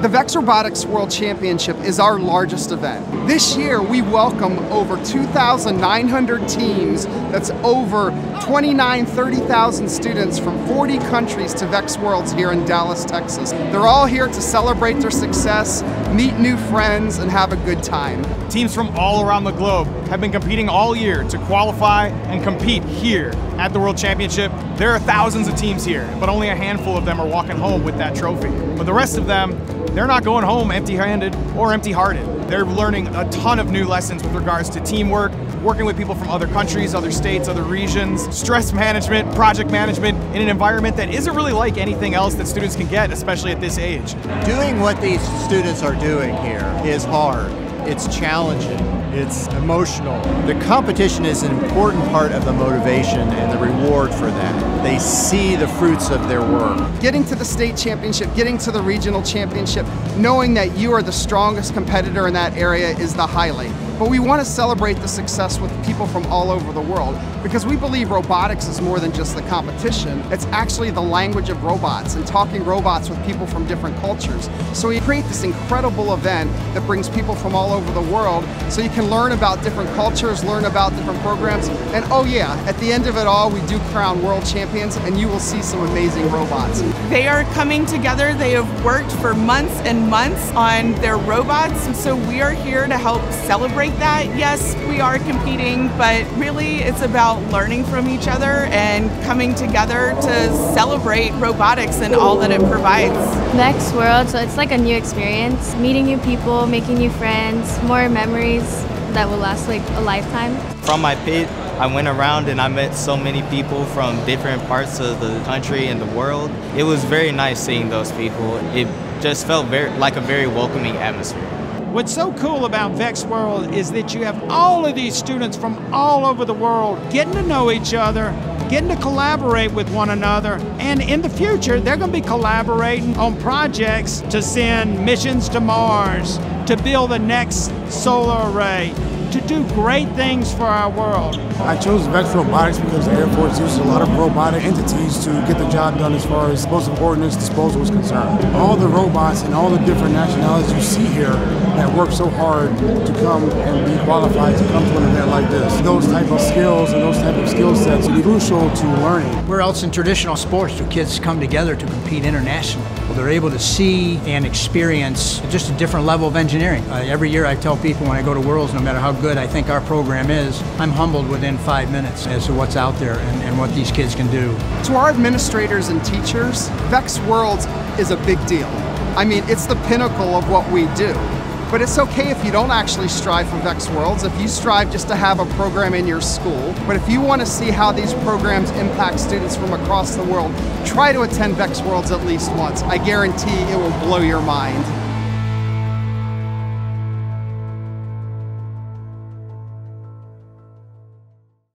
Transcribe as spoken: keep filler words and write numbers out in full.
The VEX Robotics World Championship is our largest event. This year we welcome over two thousand nine hundred teams, that's over twenty-nine, thirty thousand students from forty countries to VEX Worlds here in Dallas, Texas. They're all here to celebrate their success, meet new friends, and have a good time. Teams from all around the globe have been competing all year to qualify and compete here at the World Championship. There are thousands of teams here, but only a handful of them are walking home with that trophy. But the rest of them, they're not going home empty-handed or empty-hearted. They're learning a ton of new lessons with regards to teamwork, working with people from other countries, other states, other regions, stress management, project management, in an environment that isn't really like anything else that students can get, especially at this age. Doing what these students are doing here is hard. It's challenging. It's emotional. The competition is an important part of the motivation and the reward for that. They see the fruits of their work. Getting to the state championship, getting to the regional championship, knowing that you are the strongest competitor in that area is the highlight. But we want to celebrate the success with people from all over the world because we believe robotics is more than just the competition. It's actually the language of robots and talking robots with people from different cultures. So we create this incredible event that brings people from all over the world so you can learn about different cultures, learn about different programs, and oh yeah, at the end of it all, we do crown world champions and you will see some amazing robots. They are coming together. They have worked for months and months on their robots, so we are here to help celebrate that. Yes, we are competing, but really it's about learning from each other and coming together to celebrate robotics and all that it provides. VEX World, so it's like a new experience, meeting new people, making new friends, more memories that will last like a lifetime. From my pit, I went around and I met so many people from different parts of the country and the world. It was very nice seeing those people. It just felt very like a very welcoming atmosphere. What's so cool about VEX World is that you have all of these students from all over the world getting to know each other, getting to collaborate with one another, and in the future they're going to be collaborating on projects to send missions to Mars, to build the next solar array, to do great things for our world. I chose VEX Robotics because the Air Force uses a lot of robotic entities to get the job done as far as explosive ordnance disposal is concerned. All the robots and all the different nationalities you see here that work so hard to come and be qualified to come to an event like this. Those type of skills and those type of skill sets are crucial to learning. Where else in traditional sports do kids come together to compete internationally? Well, they're able to see and experience just a different level of engineering. Uh, every year I tell people when I go to Worlds, no matter how good I think our program is, I'm humbled within five minutes as to what's out there and, and what these kids can do. To our administrators and teachers, VEX Worlds is a big deal. I mean, it's the pinnacle of what we do. But it's okay if you don't actually strive for VEX Worlds, if you strive just to have a program in your school. But if you want to see how these programs impact students from across the world, try to attend VEX Worlds at least once. I guarantee it will blow your mind.